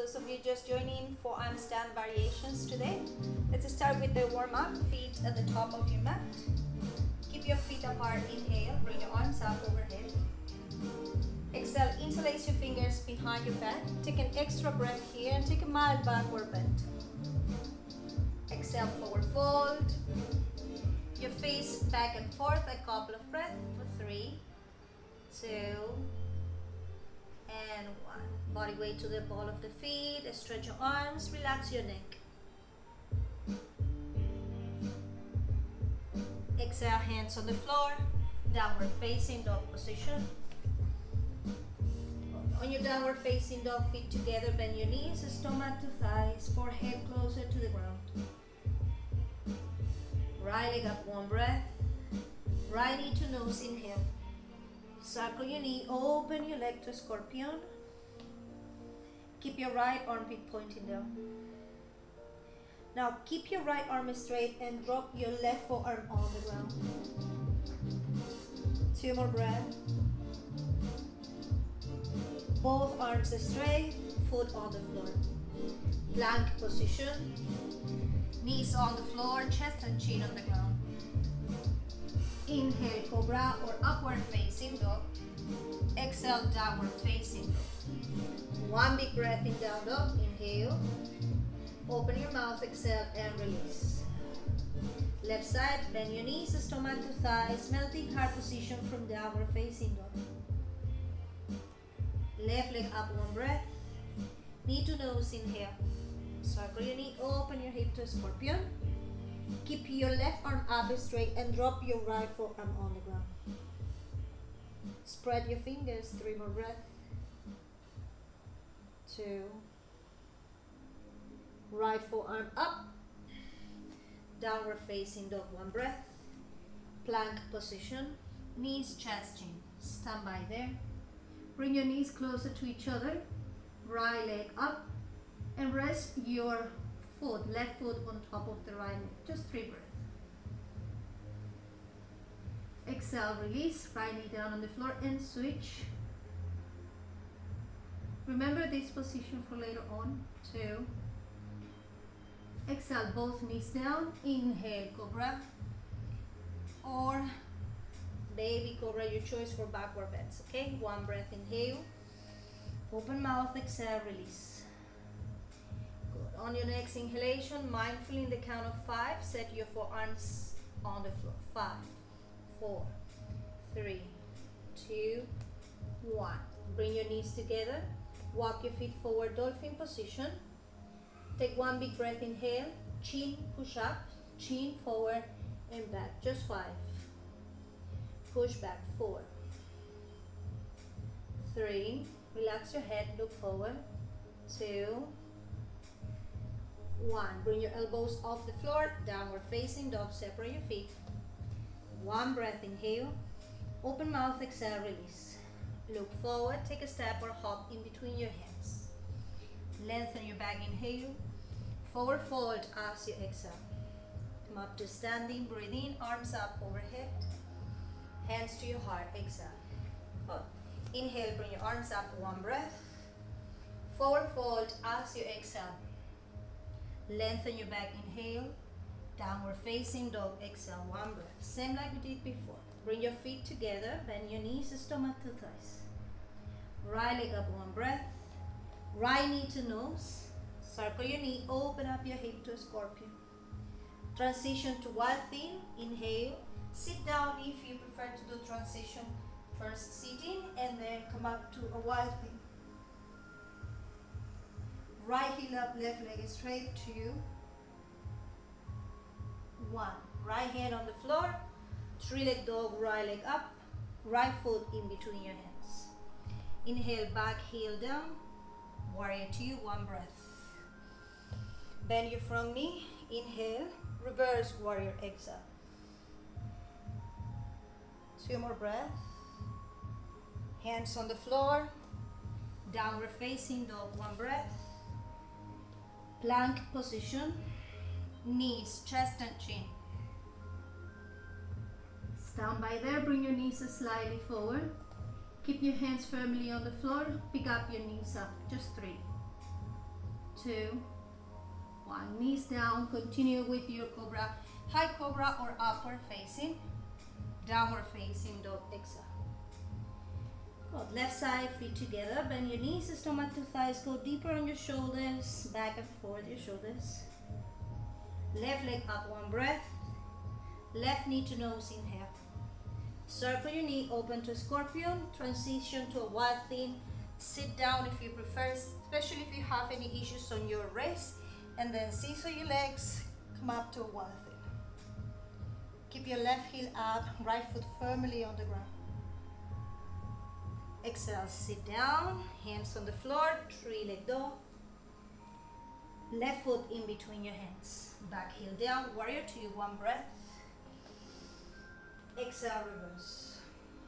those of you just joining for arm stand variations today. Let's start with the warm-up. Feet at the top of your mat. Keep your feet apart. Inhale, bring your arms up overhead. Exhale, interlace your fingers behind your back. Take an extra breath here and take a mild backward bend. Exhale, forward fold. Your face back and forth, a couple of breaths for 3, 2, and 1. Body weight to the ball of the feet. Stretch your arms, relax your neck. Exhale, hands on the floor, downward facing dog position. On your downward facing dog, feet together, bend your knees, stomach to thighs, forehead closer to the ground. Right leg up, one breath. Right knee to nose, inhale. Circle your knee, open your leg to scorpion. Keep your right armpit pointing down. Now keep your right arm straight and drop your left forearm on the ground. 2 more breaths. Both arms straight, foot on the floor. Plank position. Knees on the floor, chest and chin on the ground. Inhale, cobra or upward facing dog. Exhale, downward facing dog. 1 big breath in down dog. Inhale. Open your mouth, exhale, and release. Left side, bend your knees, stomach to thighs, melting heart position from downward facing dog. Left leg up, 1 breath. Knee to nose, inhale. Circle your knee, open your hip to scorpion. Keep your left arm up straight and drop your right forearm on the ground. Spread your fingers, 3 more breaths. 2. Right forearm up. Downward facing dog, 1 breath. Plank position. Knees, chest, chin. Stand by there. Bring your knees closer to each other. Right leg up. And rest your foot, left foot on top of the right leg. Just 3 breaths. Exhale, release. Right knee down on the floor and switch. Remember this position for later on. 2. Exhale, both knees down. Inhale, cobra. Or baby cobra, your choice for backward bends. Okay, 1 breath, inhale. Open mouth, exhale, release. Good. On your next inhalation, mindfully in the count of 5, set your forearms on the floor. 5, 4, 3, 2, 1. Bring your knees together. Walk your feet forward, dolphin position. Take 1 big breath, inhale. Chin, push up. Chin, forward and back. Just 5. Push back, 4, 3. Relax your head, look forward. 2, 1. Bring your elbows off the floor. Downward facing dog, separate your feet. 1 breath, inhale. Open mouth, exhale, release. Look forward, take a step or hop in between your hands. Lengthen your back, inhale. Forward fold as you exhale. Come up to standing, breathe in, arms up overhead. Hands to your heart, exhale. Good. Inhale, bring your arms up, 1 breath. Forward fold as you exhale. Lengthen your back, inhale. Downward facing dog, exhale, 1 breath. Same like we did before. Bring your feet together, bend your knees, stomach to thighs. Right leg up, 1 breath. Right knee to nose. Circle your knee, open up your hip to a scorpion. Transition to wild thing, inhale. Sit down if you prefer to do transition. First sitting and then come up to a wild thing. Right heel up, left leg straight, 2, 1. Right hand on the floor. 3-leg dog, right leg up. Right foot in between your hands. Inhale, back heel down. Warrior 2, 1 breath. Bend your front knee. Inhale, reverse warrior, exhale. 2 more breaths. Hands on the floor. Downward facing dog, 1 breath. Plank position. Knees, chest and chin. Stand by there, bring your knees slightly forward. Keep your hands firmly on the floor, pick up your knees up, just 3. 2, 1. Knees down. Continue with your cobra, high cobra or upward facing, downward facing dog. Exhale. Good. Left side, feet together. Bend your knees, stomach to thighs. Go deeper on your shoulders. Back and forth your shoulders. Left leg up, 1 breath. Left knee to nose, inhale. Circle your knee, open to scorpion. Transition to a wild thing. Sit down if you prefer, especially if you have any issues on your wrist. And then scissor your legs, come up to a wild thing. Keep your left heel up, right foot firmly on the ground. Exhale, sit down, hands on the floor, 3-leg dog. Left foot in between your hands. Back heel down, warrior 2, 1 breath. Exhale, reverse.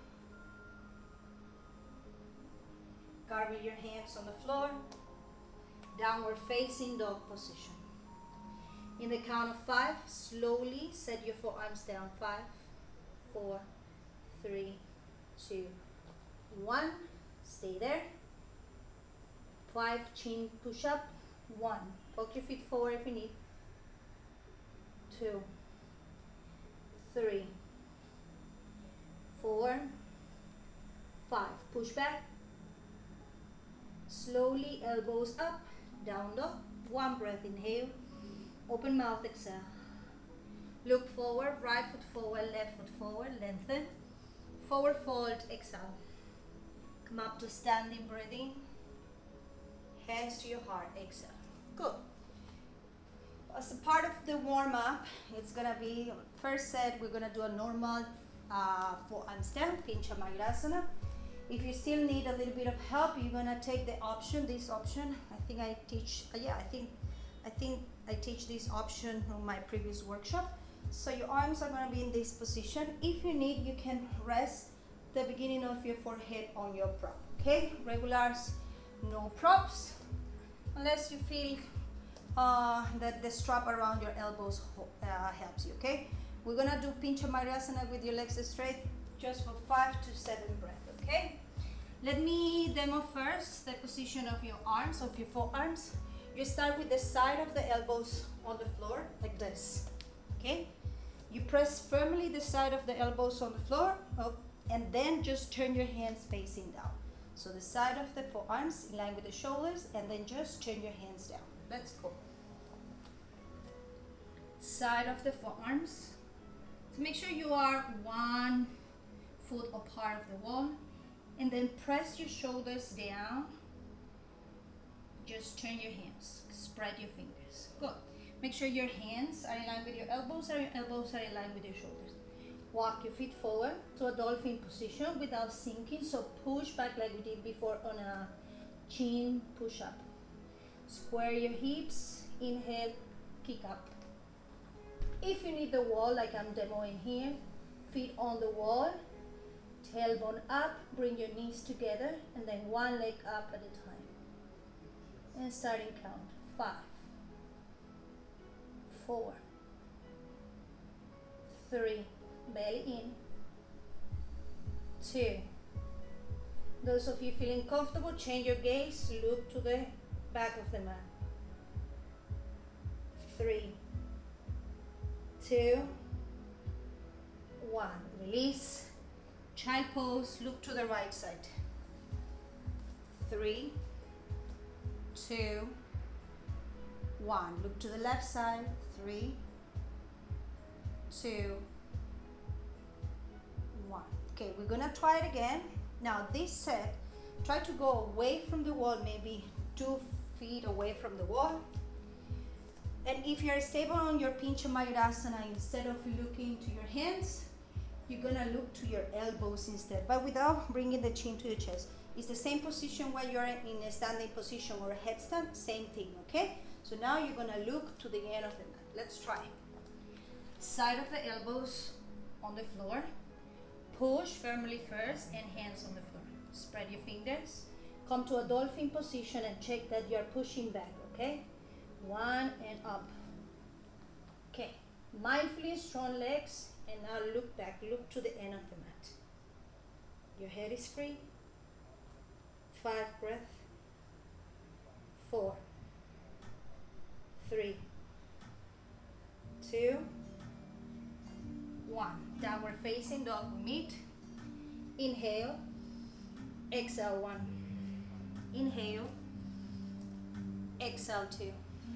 Carve your hands on the floor. Downward facing dog position. In the count of 5, slowly set your forearms down. 5, 4, 3, 2, 1. Stay there. 5, chin push up. 1. Poke your feet forward if you need. 2, 3, 4, 5. Push back. Slowly, elbows up, down dog. 1 breath, inhale. Open mouth, exhale. Look forward, right foot forward, left foot forward, lengthen. Forward fold, exhale. Come up to standing breathing. Hands to your heart, exhale. Good. As a part of the warm-up, it's gonna be, first set, we're gonna do a normal forearm stand, Pincha Mayurasana. If you still need a little bit of help, you're gonna take the option, this option. I think I teach, I think I teach this option on my previous workshop. So your arms are gonna be in this position. If you need, you can rest the beginning of your forehead on your prop, okay? Regulars, no props, unless you feel that the strap around your elbows helps you, okay? We're gonna do Pincha Mayurasana with your legs straight, just for 5 to 7 breaths, okay? Let me demo first the position of your arms, of your forearms. You start with the side of the elbows on the floor, like this, okay? You press firmly the side of the elbows on the floor, and then just turn your hands facing down. So the side of the forearms in line with the shoulders, and then just turn your hands down. Let's go. Side of the forearms. So make sure you are 1 foot apart of the wall, and then press your shoulders down. Just turn your hands, spread your fingers. Good. Make sure your hands are in line with your elbows, or your elbows are in line with your shoulders. Walk your feet forward to a dolphin position without sinking, so push back like we did before on a chin push up. Square your hips, inhale, kick up. If you need the wall, like I'm demoing here, feet on the wall, tailbone up, bring your knees together, and then 1 leg up at a time. And starting count, 5, 4, 3, belly in, 2. Those of you feeling comfortable, change your gaze, look to the back of the mat. 3, 2, 1. Release. Child pose, look to the right side. 3, 2, 1. Look to the left side. 3, 2, 1. Okay, we're gonna try it again. Now this set, try to go away from the wall, maybe 2 feet away from the wall. And if you're stable on your Pincha Mayurasana, instead of looking to your hands, you're gonna look to your elbows instead, but without bringing the chin to the chest. It's the same position while you're in a standing position or a headstand, same thing, okay? So now you're gonna look to the end of the mat. Let's try. Side of the elbows on the floor. Push firmly first and hands on the floor. Spread your fingers. Come to a dolphin position and check that you're pushing back, okay? 1 and up. Okay, mindfully strong legs, and now look back, look to the end of the mat. Your head is free. 5 breath. 4, facing dog, we meet. Inhale, exhale 1. Inhale, exhale 2.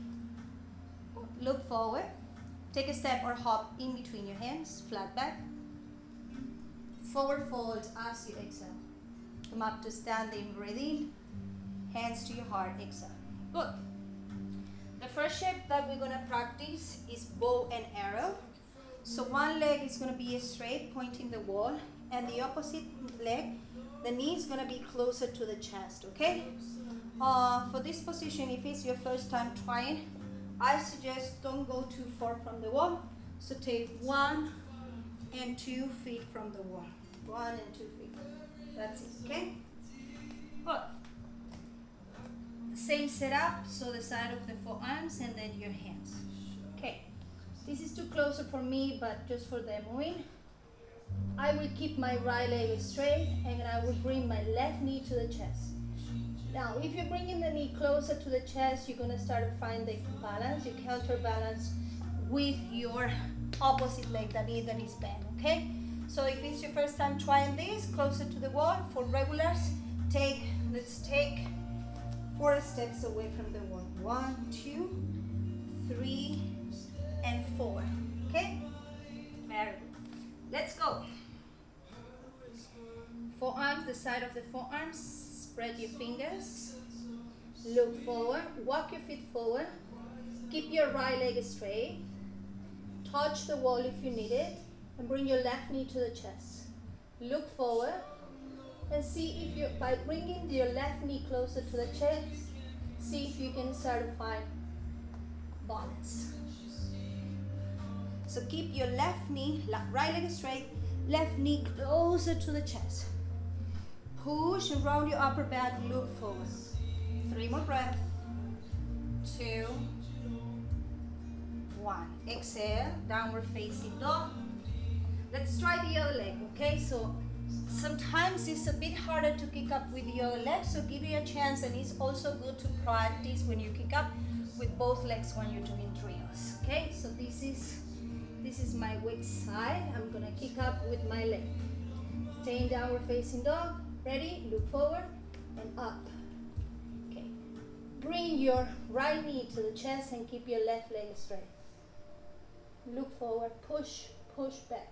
Look forward. Take a step or hop in between your hands, flat back. Forward fold as you exhale. Come up to standing, breathe in. Hands to your heart, exhale. Good. The first shape that we're going to practice is bow and arrow. So one leg is going to be straight, pointing the wall, and the opposite leg, the knee is going to be closer to the chest, okay? For this position, if it's your first time trying, I suggest don't go too far from the wall. So take 1 and 2 feet from the wall. 1 and 2 feet. That's it, okay? Good. Same setup, so the side of the forearms and then your hands. Okay. This is too closer for me, but just for demoing. I will keep my right leg straight and I will bring my left knee to the chest. Now, if you're bringing the knee closer to the chest, you're going to start to find the balance, you counterbalance with your opposite leg, the knee that is bent, okay? So if it's your first time trying this, closer to the wall, for regulars, let's take 4 steps away from the wall. 1, 2, 3, and 4, okay? Very good. Let's go. Forearms, the side of the forearms. Spread your fingers, look forward, walk your feet forward, keep your right leg straight, touch the wall if you need it, and bring your left knee to the chest. Look forward and see if you, by bringing your left knee closer to the chest, see if you can start to find balance. So keep your left knee, right leg straight, left knee closer to the chest. Push and round your upper back, look forward. 3 more breaths. 2, 1. Exhale, downward facing dog. Let's try the other leg, okay? So sometimes it's a bit harder to kick up with the other leg, so give it a chance, and it's also good to practice when you kick up with both legs when you're doing drills, okay? So this is my weak side. I'm gonna kick up with my leg. Staying downward facing dog. Ready? Look forward and up. Okay. Bring your right knee to the chest and keep your left leg straight. Look forward, push, push back.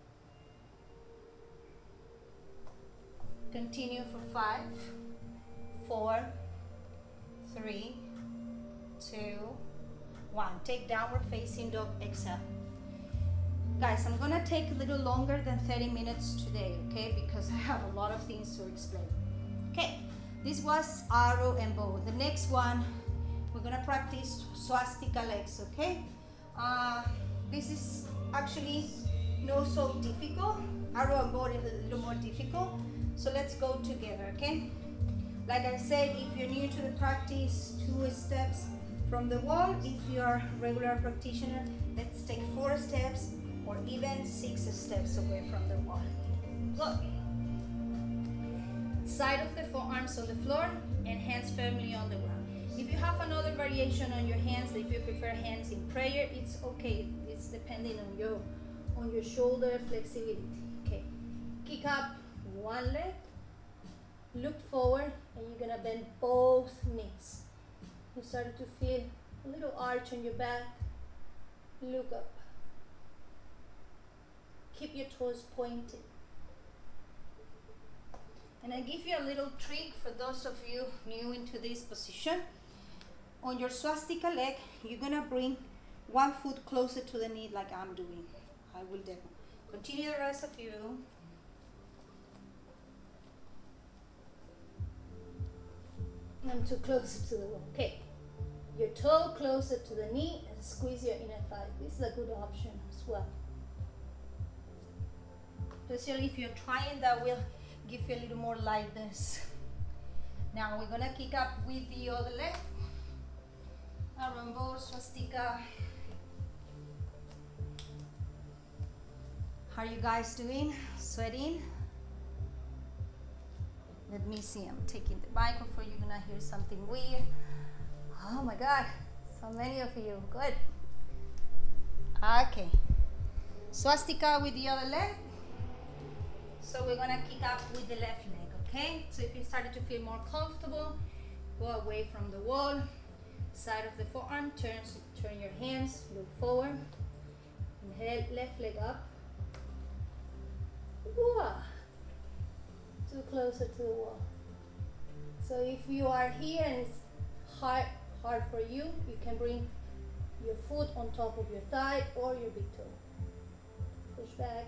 Continue for 5, 4, 3, 2, 1. Take downward facing dog, exhale. Guys, I'm gonna take a little longer than 30 minutes today, okay? Because I have a lot of things to explain. Okay, this was arrow and bow. The next one, we're gonna practice swastika legs, okay? This is actually not so difficult. Arrow and bow is a little more difficult. So let's go together, okay? Like I said, if you're new to the practice, 2 steps from the wall. If you're a regular practitioner, let's take 4 steps or even 6 steps away from the wall. Look. Side of the forearms on the floor and hands firmly on the ground. If you have another variation on your hands, if you prefer hands in prayer, it's okay. It's depending on your shoulder flexibility. Okay. Kick up one leg, look forward, and you're gonna bend both knees. You start to feel a little arch on your back. Look up. Keep your toes pointed. And I give you a little trick for those of you new into this position. On your swastika leg, you're gonna bring one foot closer to the knee like I'm doing. I will demo. Continue the rest of you. I'm too close to the wall. Okay. Your toe closer to the knee and squeeze your inner thigh. This is a good option as well. Especially if you're trying, that will give you a little more lightness. Now we're gonna kick up with the other leg. Arrow and bow, swastika. How are you guys doing? Sweating? Let me see, I'm taking the microphone. You're gonna hear something weird. Oh my God, so many of you, good. Okay, swastika with the other leg. So we're gonna kick up with the left leg, okay? So if you started to feel more comfortable, go away from the wall, side of the forearm, turn your hands, look forward, inhale, left leg up. Whoa. Too closer to the wall. So if you are here and it's hard for you, you can bring your foot on top of your thigh or your big toe. Push back.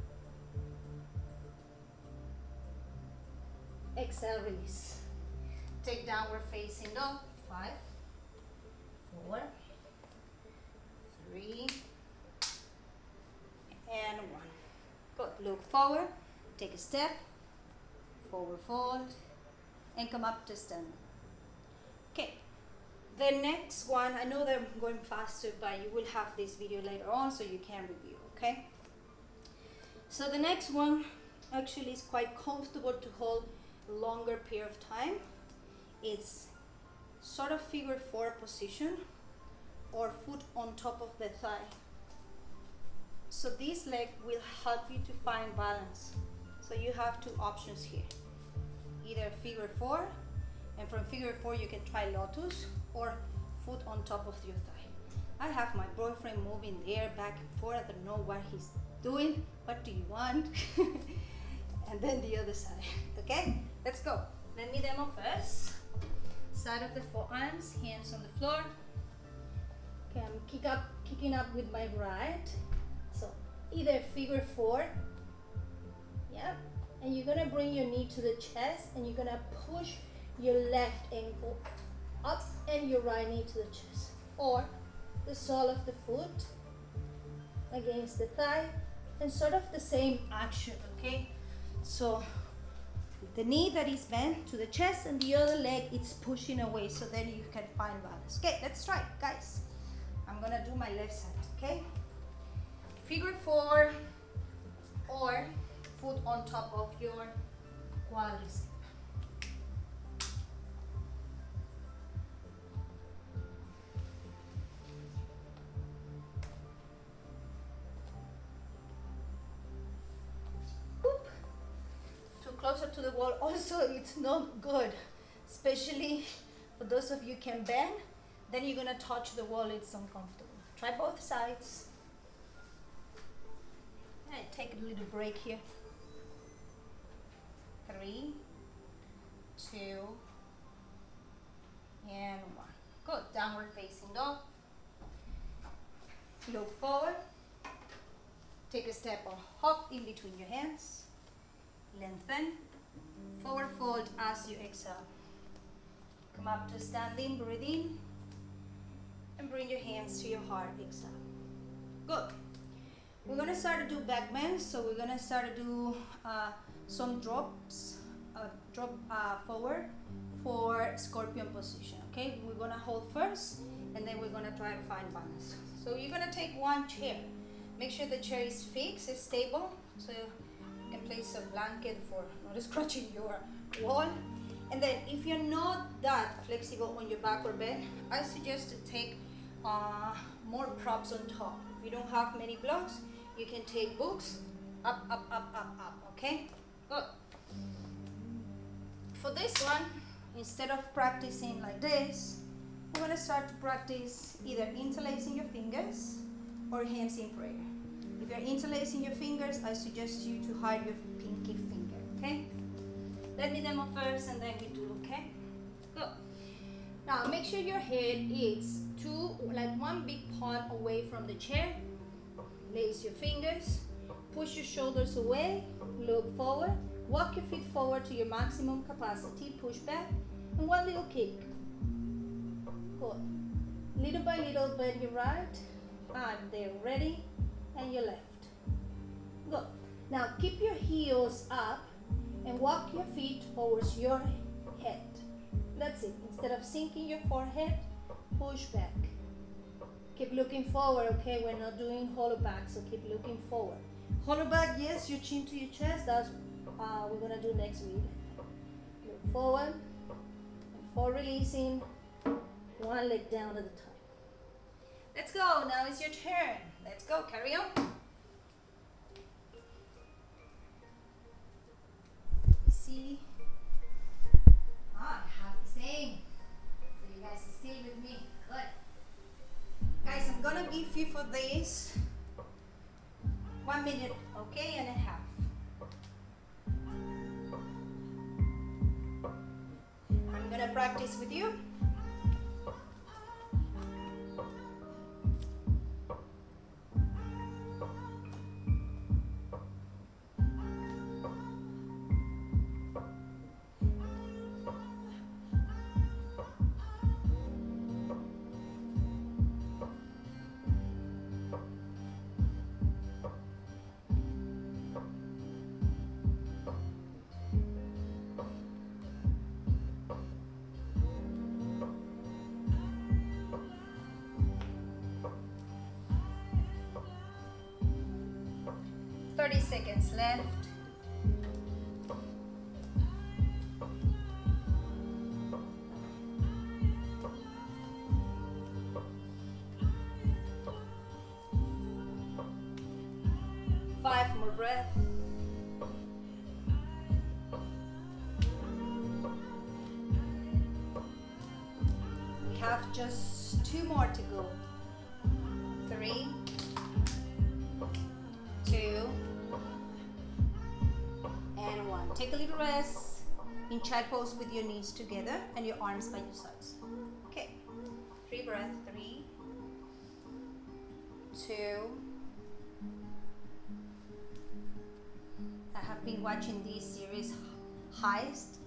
Exhale, release. Take downward facing dog. 5, 4, 3, and 1. Good. Look forward. Take a step. Forward fold. And come up to stand. Okay. The next one, I know that I'm going faster, but you will have this video later on so you can review, okay? So the next one actually is quite comfortable to hold a longer period of time. It's sort of figure 4 position or foot on top of the thigh. So this leg will help you to find balance. So you have 2 options here. Either figure 4, and from figure 4 you can try lotus, or foot on top of your thigh. I have my boyfriend moving there back and forth. I don't know what he's doing. What do you want? And then the other side. Okay, let's go. Let me demo first. Side of the forearms, hands on the floor. Okay, I'm kicking up with my right. So either figure 4, yeah, and you're gonna bring your knee to the chest and you're gonna push your left ankle up and your right knee to the chest, or the sole of the foot against the thigh, and sort of the same action, okay? So the knee that is bent to the chest and the other leg it's pushing away, so then you can find balance. Okay, let's try it, guys. I'm gonna do my left side, okay? Figure 4 or foot on top of your quadricep. Closer to the wall also, it's not good, especially for those of you can bend, then you're gonna touch the wall, it's uncomfortable. Try both sides. And take a little break here. 3, 2, and 1. Good. Downward facing dog. Look forward. Take a step or hop in between your hands. Lengthen, forward fold as you exhale. Come up to standing, breathe in, and bring your hands to your heart, exhale. Good. We're gonna start to do back bends, so we're gonna start to do some drops, drop forward for scorpion position, okay? We're gonna hold first, and then we're gonna try to find balance. So you're gonna take one chair. Make sure the chair is fixed, it's stable, so you can place a blanket for not scratching your wall. And then if you're not that flexible on your backward bend, I suggest to take more props on top. If you don't have many blocks, you can take books, up, up, up, up, up, okay? Good. For this one, instead of practicing like this, we're gonna start to practice either interlacing your fingers or hands in prayer. If you're interlacing your fingers, I suggest you to hide your pinky finger, okay? Let me demo first and then we do, okay? Good. Now make sure your head is one big palm away from the chair. Lace your fingers, push your shoulders away, look forward, walk your feet forward to your maximum capacity, push back, and one little kick. Good. Little by little, bend your right, and there, ready, and your left. Good. Now keep your heels up and walk your feet towards your head. That's it. Instead of sinking your forehead, push back. Keep looking forward, okay? We're not doing hollow back, so keep looking forward. Hollow back, yes, your chin to your chest. That's we're gonna do next week. Look forward, and for releasing, one leg down at a time. Let's go. Now it's your turn. Let's go. Carry on. see. Ah, half the same. So you guys are still with me. Good. Guys, I'm gonna give you for this 1 minute, okay, and a half. I'm gonna practice with you. Seconds left. Five more breaths. We have just 2 more to go. 3, 2, and 1. Take a little rest in child pose with your knees together and your arms by your sides. Okay. 3 breaths. 3, 2. I have been watching this series Heist.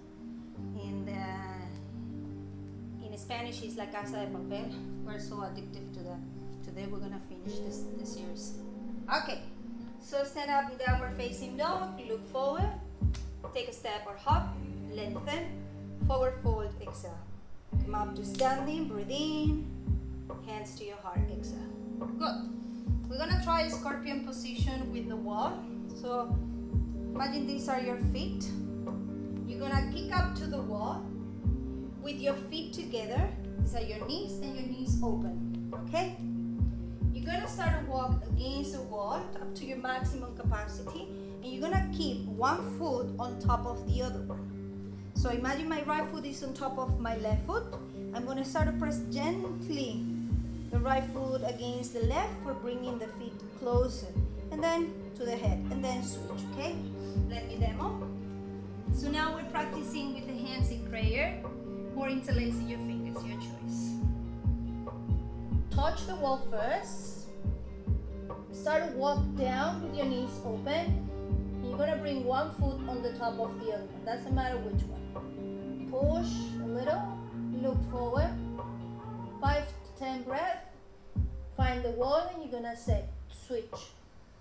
In Spanish, it's La Casa de Papel. We're so addicted to that. Today we're gonna finish this series. Okay. So stand up in downward facing dog. Look forward. Take a step or hop, lengthen, forward fold, exhale. Come up to standing, breathe in, hands to your heart, exhale. Good. We're gonna try a scorpion position with the wall. So imagine these are your feet. You're gonna kick up to the wall with your feet together. These are your knees and your knees open, okay? You're gonna start to walk against the wall up to your maximum capacity. And you're gonna keep one foot on top of the other one. So imagine my right foot is on top of my left foot. I'm gonna start to press gently the right foot against the left for bringing the feet closer. And then to the head, and then switch, okay? Let me demo. So now we're practicing with the hands in prayer or interlacing your fingers, your choice. Touch the wall first. Start to walk down with your knees open. You're gonna bring one foot on the top of the other one. Doesn't matter which one. Push a little, look forward. 5 to 10 breaths. Find the wall and you're gonna say switch.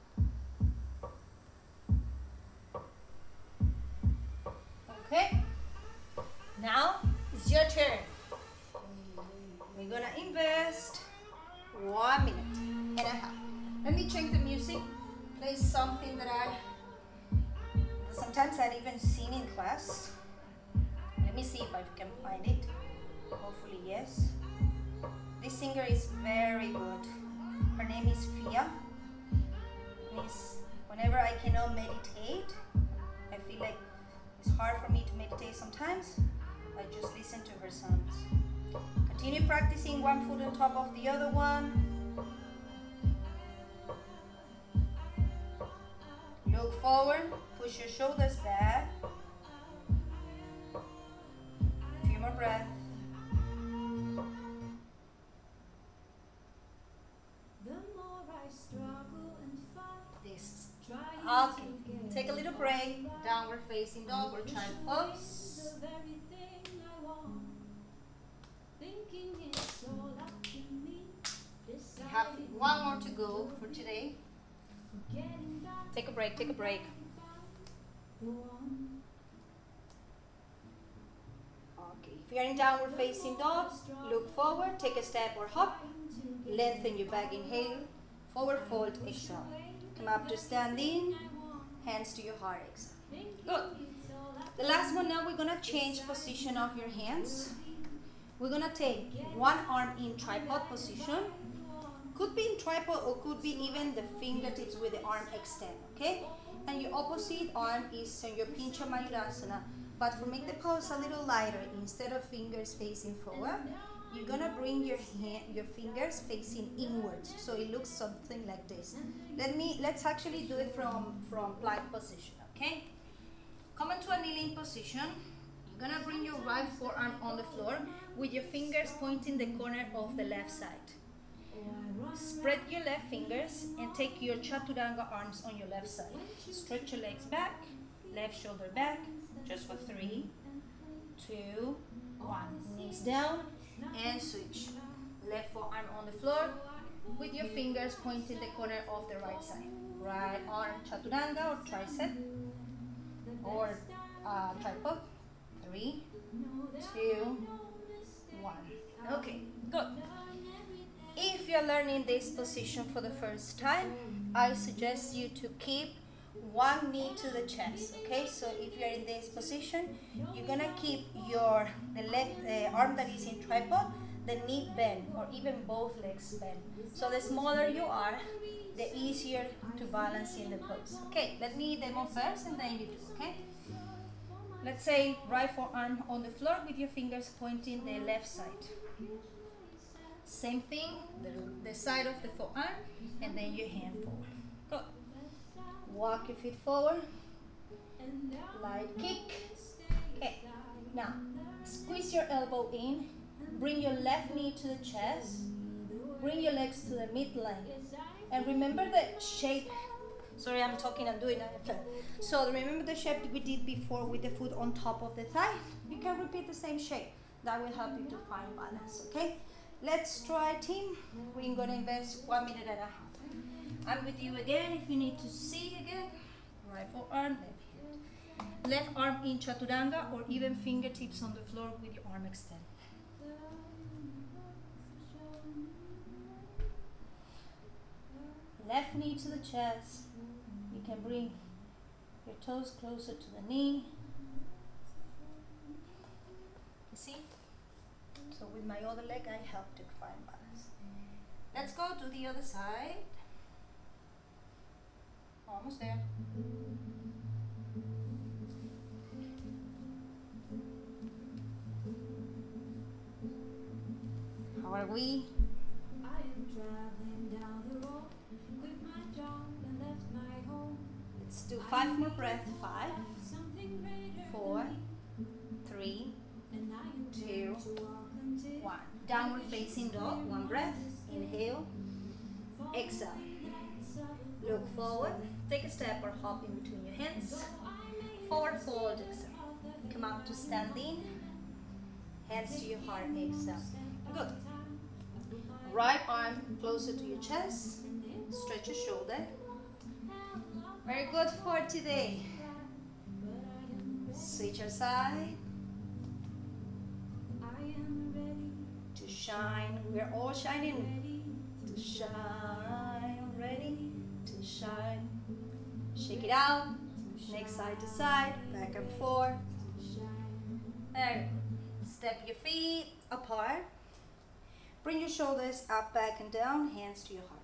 Okay. Now it's your turn. We're gonna invest 1 minute and a half. Let me check the music. Play something that sometimes I've even seen in class. Let me see if I can find it. Hopefully, yes. This singer is very good. Her name is Fia. Whenever I cannot meditate, I feel like it's hard for me to meditate sometimes. I just listen to her songs. Continue practicing one foot on top of the other one. Look forward, push your shoulders back. A few more breaths. This. Okay. Take a little break. Downward facing dog or child pose. We have 1 more to go for today. Take a break, take a break. Okay, if you're in downward facing dog, look forward, take a step or hop, lengthen your back, inhale, forward fold, exhale. Come up to standing, hands to your heart, exhale. Good. The last one now, we're gonna change position of your hands. We're gonna take one arm in tripod position. Could be in tripod or could be even the fingertips with the arm extend, okay? And your opposite arm is on your Pincha Mayurasana. But for make the pose a little lighter, instead of fingers facing forward, you're gonna bring your fingers facing inwards, so it looks something like this. Let's actually do it from plank position, okay? Come into a kneeling position. You're gonna bring your right forearm on the floor with your fingers pointing the corner of the left side. Spread your left fingers and take your Chaturanga arms on your left side. Stretch your legs back, left shoulder back, just for 3, 2, 1. Knees down and switch. Left forearm on the floor with your fingers pointing the corner of the right side. Right arm Chaturanga or tricep or tripod. 3, 2, 1. Okay, good. If you're learning this position for the first time, I suggest you to keep one knee to the chest, okay? So if you're in this position, you're gonna keep the arm that is in tripod, the knee bent, or even both legs bent. So the smaller you are, the easier to balance in the pose. Okay, let me demo first and then you do, okay? Let's say right forearm on the floor with your fingers pointing the left side. Same thing, the side of the forearm, and then your hand forward. Good. Walk your feet forward. Light kick. Okay. Now, squeeze your elbow in. Bring your left knee to the chest. Bring your legs to the midline. And remember the shape. Sorry, I'm talking and doing it. So remember the shape we did before with the foot on top of the thigh? You can repeat the same shape. That will help you to find balance, okay? Let's try, team. We're gonna invest 1 minute and a half. I'm with you again if you need to see again. Right forearm, left hand. Left arm in Chaturanga or even fingertips on the floor with your arm extended. Left knee to the chest. You can bring your toes closer to the knee. You see? So with my other leg, I help to find balance. Let's go to the other side. Almost there. How are we? I am traveling down the road, quit my job and left my home. Let's do 5 more breaths. 5, 4, 3, 2, 1. Downward facing dog. 1 breath. Inhale. Exhale. Look forward. Take a step or hop in between your hands. Forward fold. Exhale. Come up to standing. Hands to your heart. Exhale. Good. Right arm closer to your chest. Stretch your shoulder. Very good for today. Switch your side. To shine. We're all shining. To shine. Ready to shine. Shake it out. Next side to side. Back and forth. There. Step your feet apart. Bring your shoulders up, back, and down. Hands to your heart.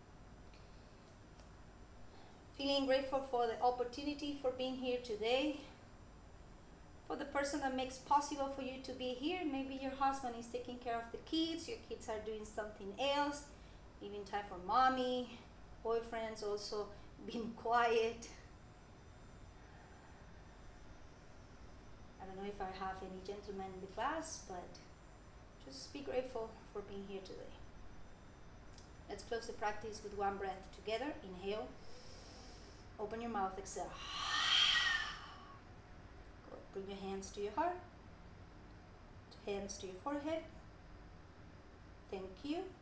Feeling grateful for the opportunity for being here today. For the person that makes possible for you to be here. Maybe your husband is taking care of the kids. Your kids are doing something else. Leaving time for mommy. Boyfriends also being quiet. I don't know if I have any gentlemen in the class, but just be grateful for being here today. Let's close the practice with 1 breath together. Inhale. Open your mouth. Exhale. Good. Bring your hands to your heart. Hands to your forehead. Thank you.